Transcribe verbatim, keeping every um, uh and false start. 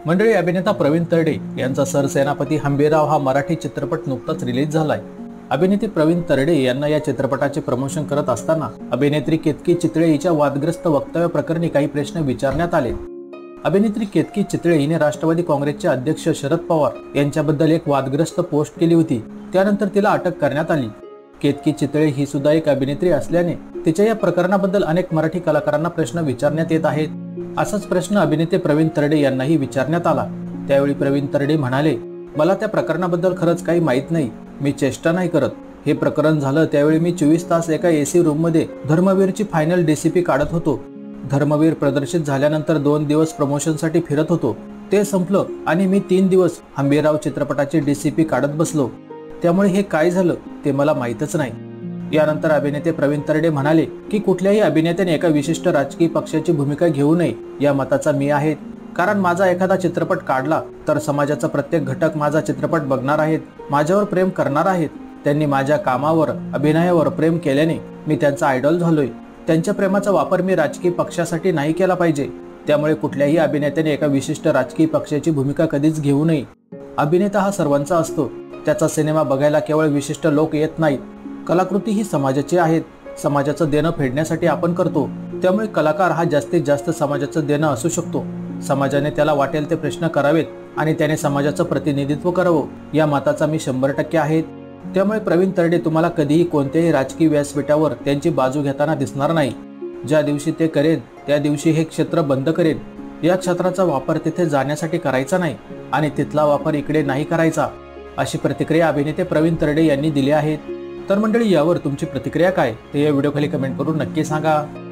मंडळी, अभिनेता प्रवीण तरडे यांचा सरसेनापती हंबीरराव हा मराठी चित्रपट नुकताच रिलीज झालाय। अभिनेते प्रवीण तरडे यांना या चित्रपटाचे प्रमोशन करत असताना अभिनेत्री केतकी चितळे हिच्या वादग्रस्त वक्तव्य प्रकरणी काही प्रश्न विचारण्यात आले। अभिनेत्री केतकी चितळे हिने राष्ट्रवादी काँग्रेसचे अध्यक्ष शरद पवार यांच्याबद्दल एक वादग्रस्त पोस्ट केली होती, त्यानंतर तिला अटक करण्यात आली। केतकी चितळे ही सुद्धा एक अभिनेत्री असल्याने तिच्या या प्रकरणाबद्दल अनेक मराठी कलाकारांना प्रश्न विचारण्यात येत आहेत। असाच प्रश्न अभिनेते प्रवीण तरडे यांनाही विचारण्यात आला। त्यावेळी प्रवीण तरडे म्हणाले, मला त्या प्रकरणाबद्दल खरंच काही माहित नाही, मी चेष्टा नाही करत। हे प्रकरण झालं त्यावेळी मी चोवीस तास एका एसी रूम मध्ये धर्मवीरची फायनल डीसीपी काढत होतो। धर्मवीर प्रदर्शित झाल्यानंतर दोन दिवस प्रमोशन साठी फिरत होतो, ते संपलं आणि मी तीन दिवस हंबीरराव चित्रपटाची डीसीपी काढत बसलो, त्यामुळे हे काय झालं ते मला माहीतच नाही। यानंतर अभिनेते प्रवीण तरडे म्हणाले की कुठल्याही अभिनेत्याने एका विशिष्ट राजकीय पक्षाची भूमिका घेऊ नये या मताचा मी आहे, कारण माझा एखादा चित्रपट काढला तर समाजाचा प्रत्येक घटक माझा चित्रपट बघणार आहेत, माझ्यावर प्रेम करणार आहेत। त्यांनी माझ्या कामावर, अभिनयावर प्रेम केल्याने मी त्यांचा आयडॉल झालोय। त्यांच्या प्रेमाचा वापर मी राजकीय पक्षासाठी नाही केला पाहिजे, त्यामुळे कुठल्याही अभिनेत्याने एका विशिष्ट राजकीय पक्षाची भूमिका कधीच घेऊ नये। अभिनेता हा सर्वांचा असतो, त्याचा सिनेमा बघायला केवळ विशिष्ट लोक येत नाहीत। कलाकृती ही समाजाची आहेत, समाजाचं देणं फेडण्यासाठी आपण करतो, त्यामुळे कलाकार हा जास्तीत जास्त समाजाचं देणं असू शकतो। समाजाने त्याला वाटेल ते प्रश्न करावेत आणि त्याने समाजाचं प्रतिनिधित्व करावं या मताचा मी शंभर टक्के आहे। त्यामुळे प्रवीण तरडे तुम्हाला कधीही कोणत्याही राजकीय व्यासपीठावर त्यांची बाजू घेताना दिसणार नाही। ज्या दिवशी ते करेन त्या दिवशी हे क्षेत्र बंद करेन, या क्षेत्राचा वापर तिथे जाण्यासाठी करायचा नाही आणि तिथला वापर इकडे नाही करायचा, अशी प्रतिक्रिया अभिनेते प्रवीण तरडे यांनी दिली आहे। तर मंडळी, यावर तुमची प्रतिक्रिया काय ते या व्हिडिओ खाली कमेंट करून नक्की सांगा।